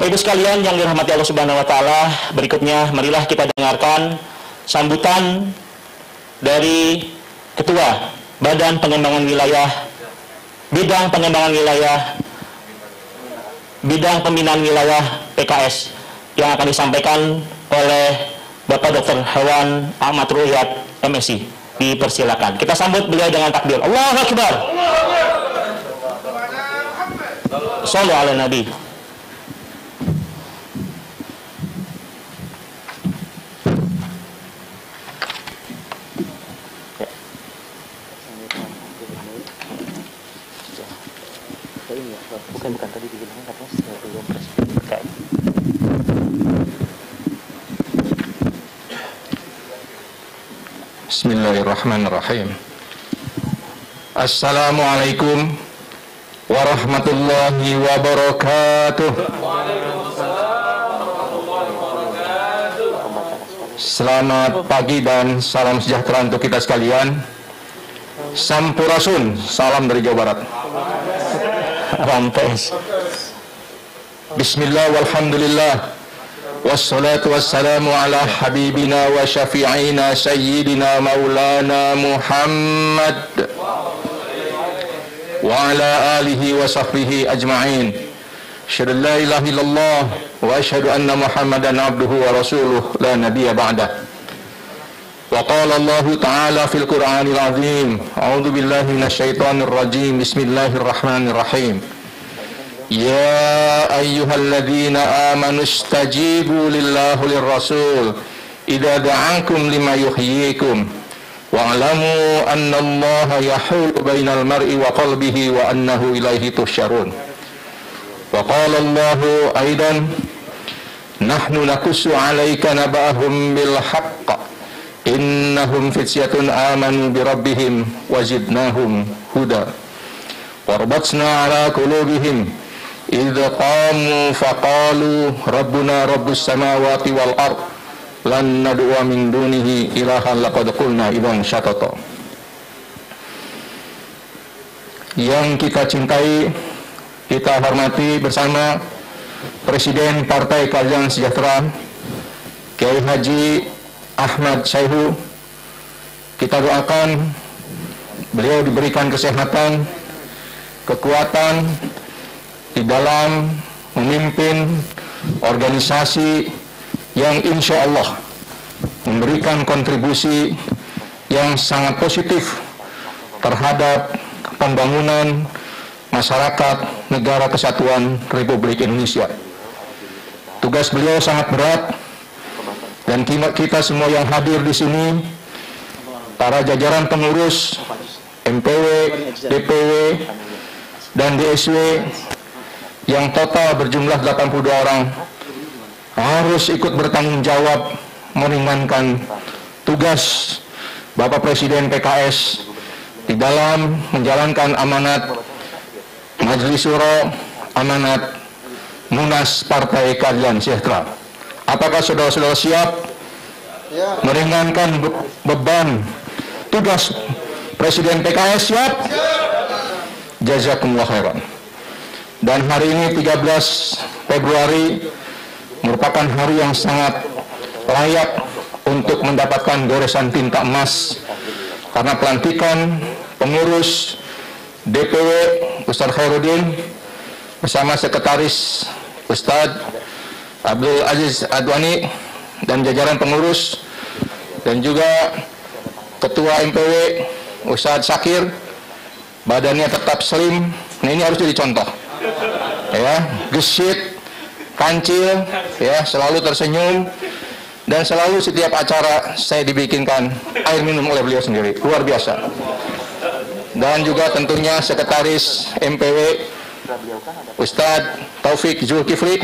Bapak Ibu sekalian yang dirahmati Allah Subhanahu wa taala, berikutnya marilah kita dengarkan sambutan dari Ketua Badan Pengembangan Wilayah, Bidang Pengembangan Wilayah, Bidang Pembinaan Wilayah PKS yang akan disampaikan oleh Bapak Dr. Hewan Ahmad Ruhyat MSI. Dipersilakan. Kita sambut beliau dengan takbir. Allahu Akbar. Shallu ala Nabi. Bukan tadi dibilangnya katanya sebelum presiden PKS. Bismillahirrahmanirrahim. Assalamualaikum warahmatullahi wabarakatuh. Selamat pagi dan salam sejahtera untuk kita sekalian. Sampurasun, salam dari Jawa Barat. Rampes. Bismillah walhamdulillah. Wassalatu wassalamu ala habibina wa syafi'ina sayyidina maulana Muhammad wa ala alihi wa sahbihi ajma'in. Asyhadu an la ilaha illallah wa asyhadu anna Muhammadan abduhu wa rasuluh la nabiyya ba'dah. Wa qala Allah ta'ala fil Qur'anil azim. A'udzu billahi minasyaitonir rajim. Bismillahirrahmanirrahim. Ya ayyuhalladzina amanu istajibu lillahi lirrasul idza da'akum lima yuhyikum wa'lamu anna Allaha yahulu bainal mar'i wa qalbihi wa annahu ilaihi tusyarun. Wa qala Allahu aidan nahnu nakussu 'alaika naba'ahum bil haqq innahum fityatun amanu bi rabbihim wa zidnahum huda warbatna 'ala qulubihim idza qamu faqalu rabbuna rabbus samawati wal ard lan nad'u min dunihi ilahan laqad qulna idzan syatata. Yang kita cintai, kita hormati bersama Presiden Partai Keadilan Sejahtera Kiai Haji Ahmad Syaihu. Kita doakan beliau diberikan kesehatan, kekuatan di dalam memimpin organisasi yang insya Allah memberikan kontribusi yang sangat positif terhadap pembangunan masyarakat negara kesatuan Republik Indonesia. Tugas beliau sangat berat dan kita semua yang hadir di sini, para jajaran pengurus MPW, DPW, dan DSW yang total berjumlah 82 orang harus ikut bertanggung jawab meringankan tugas Bapak Presiden PKS di dalam menjalankan amanat Majelis Syuro, amanat Munas Partai Keadilan Sejahtera. Apakah saudara-saudara siap meringankan beban tugas Presiden PKS? Siap? Jazakumullah khairan. Dan hari ini 13 Februari merupakan hari yang sangat layak untuk mendapatkan goresan tinta emas karena pelantikan pengurus DPW Ustadz Khairuddin bersama sekretaris Ustadz Abdul Aziz Adwani dan jajaran pengurus dan juga Ketua MPW Ustadz Sakir, badannya tetap slim. Nah, ini harus jadi contoh. Ya, gesit, kancil, ya, selalu tersenyum dan selalu setiap acara saya dibikinkan air minum oleh beliau sendiri, luar biasa. Dan juga tentunya sekretaris MPW Ustadz Taufik Zulkifli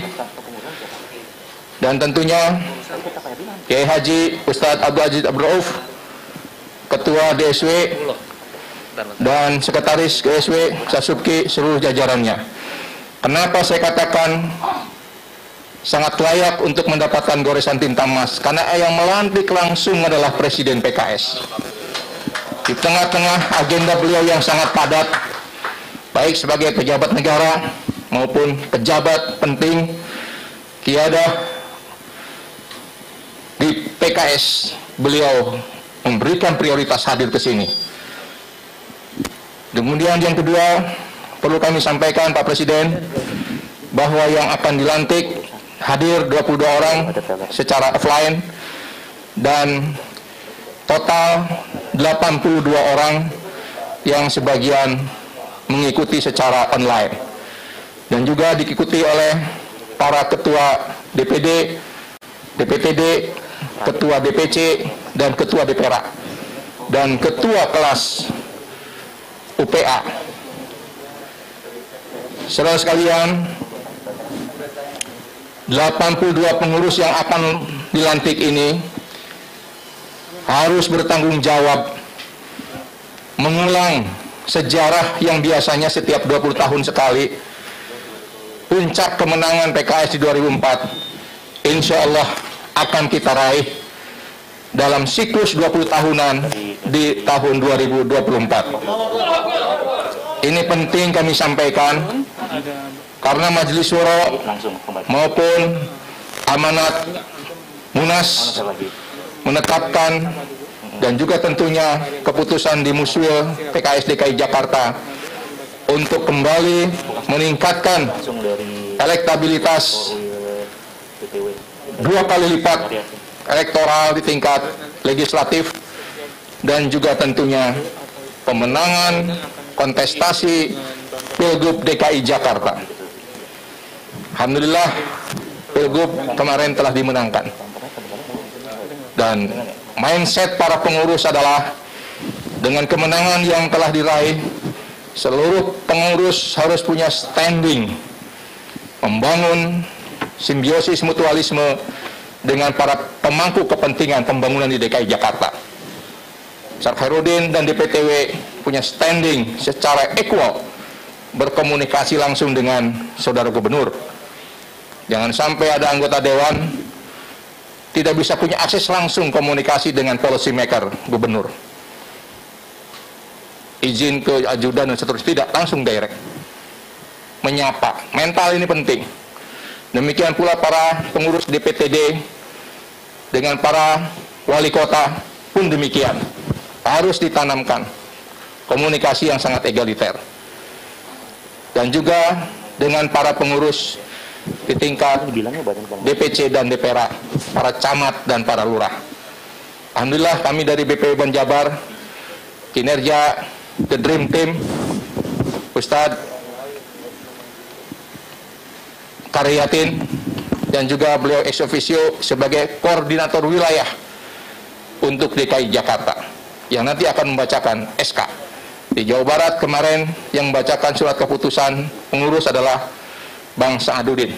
dan tentunya Kiai Haji Ustadz Abdul Aziz Abdul Rauf, Ketua DSW dan sekretaris DSW Sasubki seluruh jajarannya. Kenapa saya katakan sangat layak untuk mendapatkan goresan tinta emas? Karena yang melantik langsung adalah Presiden PKS. Di tengah-tengah agenda beliau yang sangat padat, baik sebagai pejabat negara maupun pejabat penting Kiadah di PKS, beliau memberikan prioritas hadir ke sini. Kemudian yang kedua, perlu kami sampaikan Pak Presiden, bahwa yang akan dilantik hadir 22 orang secara offline dan total 82 orang yang sebagian mengikuti secara online, dan juga diikuti oleh para ketua DPD, DPTD, ketua DPC, dan ketua DPRA, dan ketua kelas UPA. Saudara sekalian, 82 pengurus yang akan dilantik ini harus bertanggung jawab mengulang sejarah yang biasanya setiap 20 tahun sekali. Puncak kemenangan PKS di 2004 insya Allah akan kita raih dalam siklus 20 tahunan di tahun 2024. Ini penting kami sampaikan karena Majelis Syuro maupun amanat Munas menetapkan, dan juga tentunya keputusan di Muswil PKS DKI Jakarta untuk kembali meningkatkan elektabilitas 2 kali lipat elektoral di tingkat legislatif, dan juga tentunya pemenangan kontestasi Pilgub DKI Jakarta. Alhamdulillah Pilgub kemarin telah dimenangkan, dan mindset para pengurus adalah dengan kemenangan yang telah diraih, seluruh pengurus harus punya standing membangun simbiosis mutualisme dengan para pemangku kepentingan pembangunan di DKI Jakarta. Syarif Hairudin dan DPTW punya standing secara equal berkomunikasi langsung dengan saudara gubernur. Jangan sampai ada anggota dewan tidak bisa punya akses langsung komunikasi dengan policy maker gubernur. Izin ke ajudan dan seterusnya, tidak, langsung direct. Menyapa, mental ini penting. Demikian pula para pengurus DPTD dengan para wali kota pun demikian. Harus ditanamkan komunikasi yang sangat egaliter. Dan juga dengan para pengurus di tingkat DPC dan DPRA, para camat dan para lurah. Alhamdulillah kami dari BPW Banjabar, kinerja The Dream Team, Ustadz Karyatin, dan juga beliau ex officio sebagai koordinator wilayah untuk DKI Jakarta, yang nanti akan membacakan SK. Di Jawa Barat kemarin yang membacakan surat keputusan pengurus adalah Bang Sa'adudin.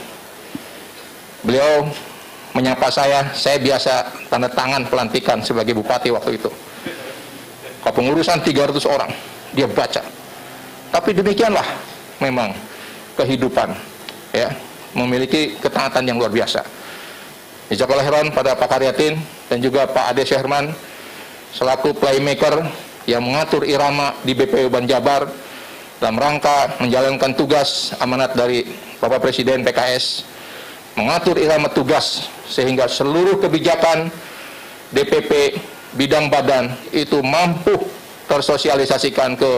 Beliau menyapa saya biasa tanda tangan pelantikan sebagai bupati waktu itu. Kepengurusan 300 orang, dia baca. Tapi demikianlah memang kehidupan, ya, memiliki ketaatan yang luar biasa. Jazakallahu khairan pada Pak Karyatin dan juga Pak Ade Syahirman selaku playmaker yang mengatur irama di BPW Banjabar dalam rangka menjalankan tugas amanat dari Bapak Presiden PKS, mengatur irama tugas sehingga seluruh kebijakan DPP bidang badan itu mampu tersosialisasikan ke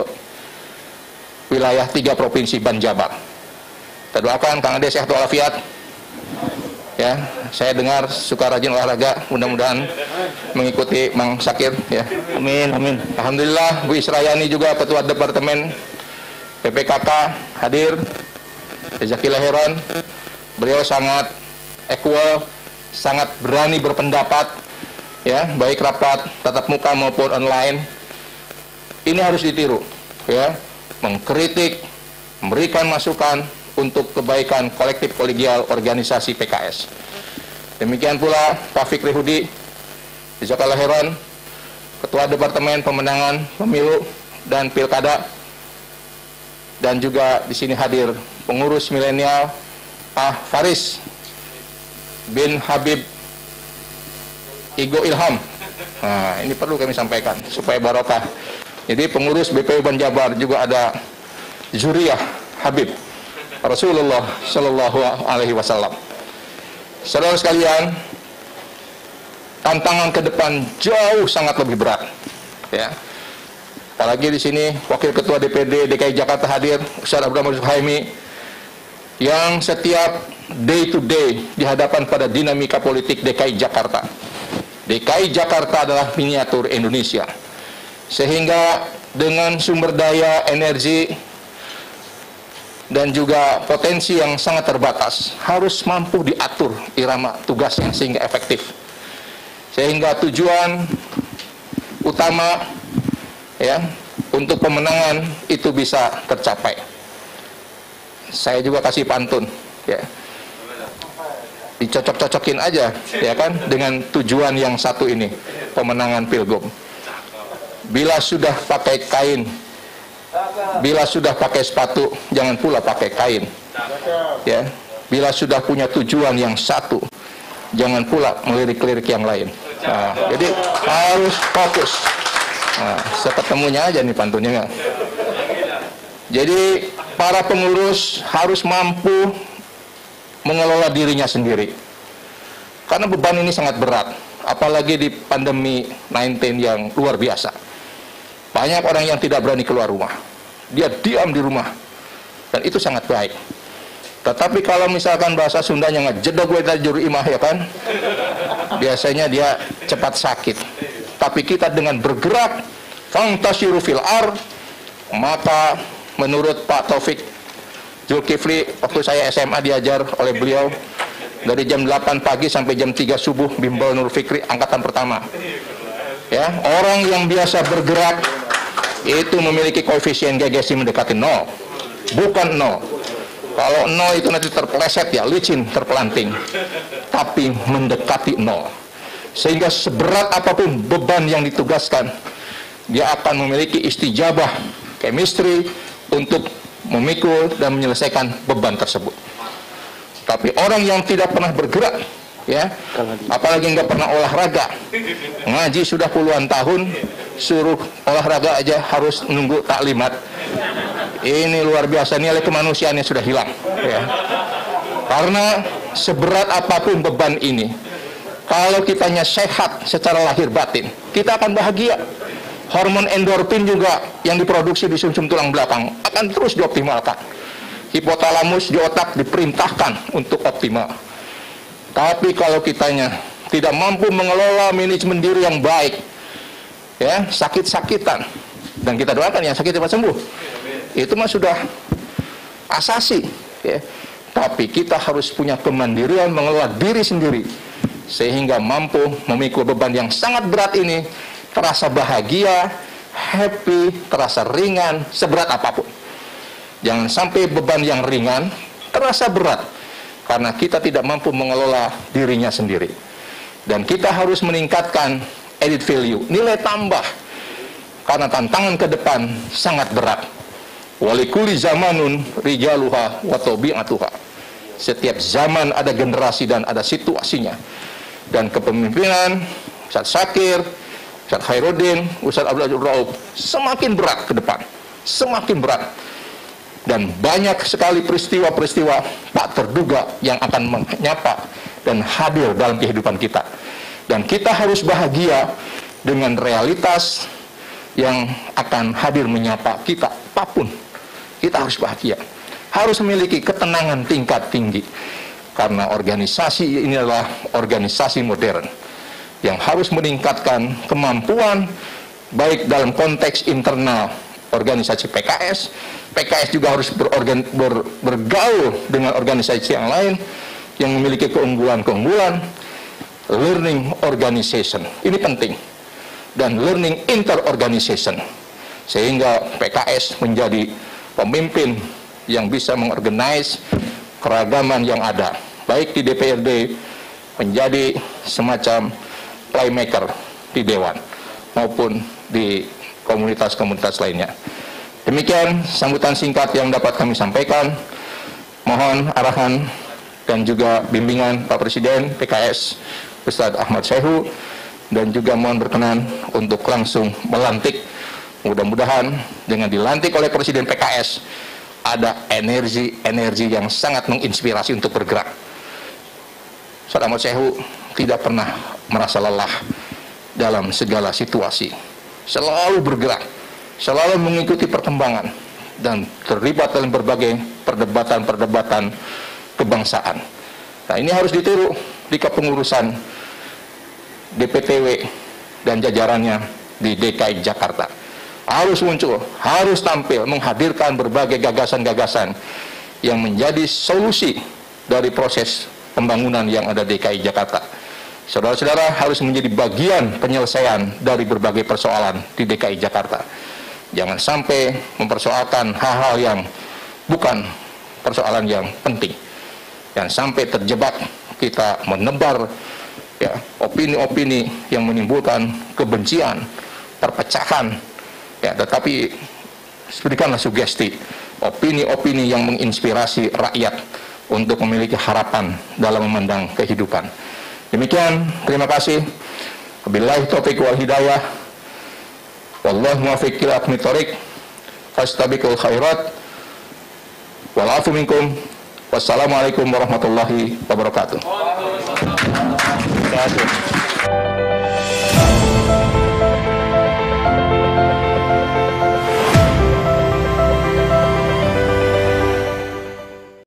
wilayah 3 provinsi Banjabar. Kita doakan Kang Ade sehat walafiat. Ya, saya dengar suka rajin olahraga, mudah-mudahan mengikuti Mang Sakir, ya. Amin, amin. Alhamdulillah Bu Israyani juga ketua departemen PPKK hadir. Jazakallahu khairan. Beliau sangat equal, sangat berani berpendapat, ya, baik rapat tatap muka maupun online. Ini harus ditiru, ya, mengkritik, memberikan masukan untuk kebaikan kolektif kolegial organisasi PKS. Demikian pula Pak Fikri Hudi, jazakallahu khairan, Ketua Departemen Pemenangan Pemilu dan Pilkada, dan juga di sini hadir pengurus milenial Pak Faris bin Habib Igo Ilham. Nah, ini perlu kami sampaikan supaya barokah. Jadi pengurus BPW Banjabar juga ada Zuriyah Habib Rasulullah Shallallahu Alaihi Wasallam. Saudara sekalian, tantangan ke depan jauh sangat lebih berat. Ya. Apalagi di sini Wakil Ketua DPD DKI Jakarta hadir, Ustaz Abdurrahman Suhaimi, yang setiap day to day di hadapan pada dinamika politik DKI Jakarta. DKI Jakarta adalah miniatur Indonesia. Sehingga dengan sumber daya, energi, dan juga potensi yang sangat terbatas, harus mampu diatur irama tugasnya sehingga efektif. Sehingga tujuan utama ya untuk pemenangan itu bisa tercapai. Saya juga kasih pantun ya. Dicocok-cocokin aja ya kan dengan tujuan yang satu ini, pemenangan Pilgub. Bila sudah pakai kain, bila sudah pakai sepatu, jangan pula pakai kain. Ya, bila sudah punya tujuan yang satu, jangan pula melirik-lirik yang lain. Nah, jadi harus fokus. Nah, seketemunya aja nih pantunnya. Jadi para pengurus harus mampu mengelola dirinya sendiri. Karena beban ini sangat berat, apalagi di pandemi 19 yang luar biasa. Banyak orang yang tidak berani keluar rumah. Dia diam di rumah. Dan itu sangat baik. Tetapi kalau misalkan bahasa Sundanya ngejedok gue dari juru imah ya kan, biasanya dia cepat sakit. Tapi kita dengan bergerak fantasiru fil ar, maka menurut Pak Taufik Zulkifli, waktu saya SMA diajar oleh beliau, dari jam 8 pagi sampai jam 3 subuh, bimbel Nur Fikri, angkatan pertama. Ya, orang yang biasa bergerak itu memiliki koefisien gegesi mendekati 0, bukan 0. Kalau 0 itu nanti terpeleset ya, licin, terpelanting. Tapi mendekati 0. Sehingga seberat apapun beban yang ditugaskan, dia akan memiliki istijabah, chemistry untuk memikul dan menyelesaikan beban tersebut. Tapi orang yang tidak pernah bergerak, ya, apalagi nggak pernah olahraga, ngaji sudah puluhan tahun, suruh olahraga aja harus nunggu taklimat. Ini luar biasa, nilai kemanusiaannya sudah hilang. Ya. Karena seberat apapun beban ini, kalau kitanya sehat secara lahir batin, kita akan bahagia. Hormon endorfin juga yang diproduksi di sumsum tulang belakang akan terus dioptimalkan. Hipotalamus di otak diperintahkan untuk optimal. Tapi kalau kitanya tidak mampu mengelola manajemen diri yang baik, ya, sakit-sakitan, dan kita doakan yang sakit cepat sembuh, itu mah sudah asasi, ya. Tapi kita harus punya kemandirian mengelola diri sendiri sehingga mampu memikul beban yang sangat berat ini terasa bahagia, happy, terasa ringan, seberat apapun. Jangan sampai beban yang ringan terasa berat karena kita tidak mampu mengelola dirinya sendiri. Dan kita harus meningkatkan added value, nilai tambah, karena tantangan ke depan sangat berat. Walikuli zamanun rijaluha wa tabi'atuha. Setiap zaman ada generasi dan ada situasinya. Dan kepemimpinan Ustaz Syakir, Ustaz Khairuddin, Ustaz Abdul Rauf semakin berat ke depan, semakin berat. Dan banyak sekali peristiwa-peristiwa tak terduga yang akan menyapa dan hadir dalam kehidupan kita. Dan kita harus bahagia dengan realitas yang akan hadir menyapa kita apapun. Kita harus bahagia, harus memiliki ketenangan tingkat tinggi. Karena organisasi ini adalah organisasi modern yang harus meningkatkan kemampuan baik dalam konteks internal organisasi PKS. PKS juga harus bergaul dengan organisasi yang lain yang memiliki keunggulan-keunggulan. Learning organization ini penting, dan learning inter-organization, sehingga PKS menjadi pemimpin yang bisa mengorganize keragaman yang ada, baik di DPRD menjadi semacam playmaker di Dewan maupun di komunitas-komunitas lainnya. Demikian sambutan singkat yang dapat kami sampaikan. Mohon arahan dan juga bimbingan Pak Presiden PKS Ustaz Ahmad Syaihu, dan juga mohon berkenan untuk langsung melantik. Mudah-mudahan dengan dilantik oleh Presiden PKS ada energi yang sangat menginspirasi untuk bergerak. Ustaz Ahmad Sehu tidak pernah merasa lelah dalam segala situasi. Selalu bergerak, selalu mengikuti perkembangan, dan terlibat dalam berbagai perdebatan-perdebatan kebangsaan. Nah, ini harus ditiru di kepengurusan DPTW dan jajarannya di DKI Jakarta. Harus muncul, harus tampil, menghadirkan berbagai gagasan-gagasan yang menjadi solusi dari proses pembangunan yang ada di DKI Jakarta. Saudara-saudara harus menjadi bagian penyelesaian dari berbagai persoalan di DKI Jakarta. Jangan sampai mempersoalkan hal-hal yang bukan persoalan yang penting. Jangan sampai terjebak kita menebar ya, opini-opini yang menimbulkan kebencian, perpecahan, ya, tetapi berikanlah sugesti, opini-opini yang menginspirasi rakyat untuk memiliki harapan dalam memandang kehidupan. Demikian, terima kasih. Wabillahi taufiq wal hidayah. Wallahu muwaffiq ila aqwamit thoriq. Fastabiqul khairat. Wal afu minkum. Wassalamualaikum warahmatullahi wabarakatuh.